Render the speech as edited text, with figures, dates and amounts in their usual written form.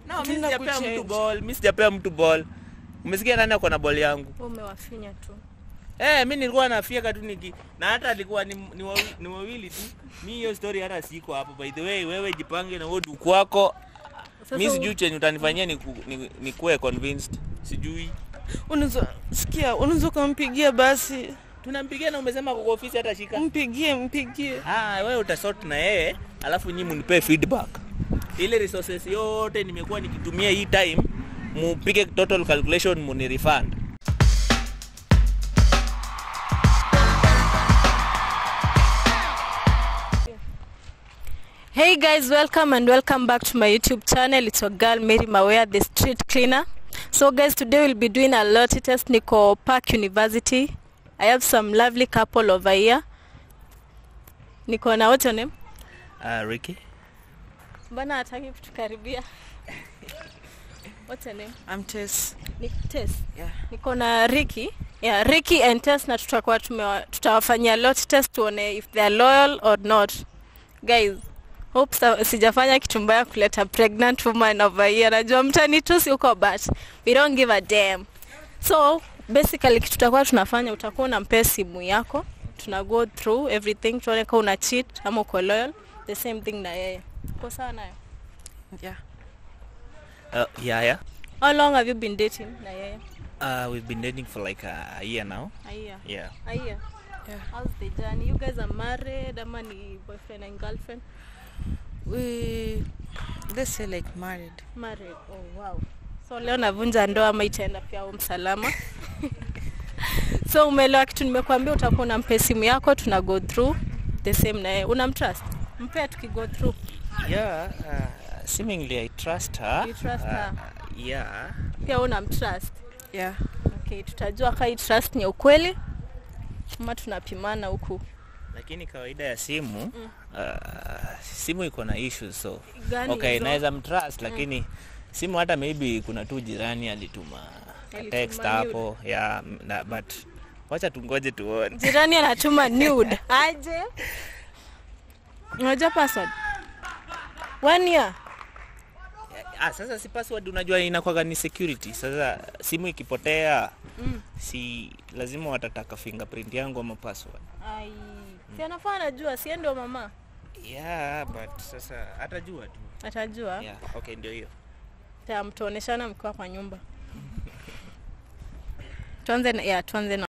No, mimi sijapea mtu ball, mimi sijapea mtu ball. Umesikia nani ako na ball yangu? Umewafinya tu. Mimi nilikuwa nafieka tu na hata alikuwa ni wawili tu. Mimi hiyo story hata siko hapo. By the way, wewe jipange na wewe duku wako. Mimi sijui chenye utanifanyia ni kuwe convinced. Sijui. Unaweza kumpigia basi. Tunampigia na umesema kwa ofisi hata shika. Mpigie. Wewe utasort na yeye, alafu nyinyi mnipe feedback. Ile resources yote nimekuwa nikitumia hii time, mupige total calculation muni refund. Hey guys, welcome back to my YouTube channel. It's your girl Mary Mawea, the street cleaner. So guys, today we'll be doing a loyalty test. Niko Park University. I have some lovely couple over here. Niko na, what's your name? Ricky. Mbona hataki kutukaribia? What's your name? I'm Tess. Tess. Yeah. Niko na Ricky. Yeah, Ricky and Tess, na tutawafanyia loyalty test tuone if they are loyal or not. Guys, hope sijafanya kitu mbaya kuleta pregnant woman over here. Najua mtanitusi huko, but we don't give a damn. So basically kitu tutakuwa tunafanya, utakuwa unampea simu yako, tuna go through everything, tuone kama una cheat ama uko loyal. The same thing na yeye. Uko sawa nayo? Yeah. Yeah. How long have you been dating na yeye? We've been dating for like a year now. A year. Yeah. A year. Yeah. How's the journey? You guys are married, ama ni boyfriend and girlfriend? Let's say like married. Married. Oh wow. So leo navunja ndoa ama itaenda pia msalama. So umeelewa kitu nimekuambia, utakuwa unampa simu yako, tuna go through the same na yeye. Unamtrust? Mpe tukigo through. Yeah, seemingly I trust her. You trust her? Yeah. Pia unamtrust? Yeah. Okay, tutajua kai trust ni ukweli ama tunapimana huku. Lakini kawaida ya simu, simu iko na issues, so Gani okay, hizo? naweza mtrust, lakini simu hata maybe kuna tu jirani alituma text hapo. Yeah, but wacha tungoje tuone. Jirani anatuma nude. Aje? Unajua password? 1 year. Sasa si password unajua inakuwa ni security. Sasa simu ikipotea, si lazima watataka fingerprint yangu ama password. Ai. Si anafaa anajua, si ndio mama? Yeah, but sasa atajua tu. Atajua? Yeah, okay, ndio hiyo. Mtaoneshana mkiwa kwa nyumba. Tuanze na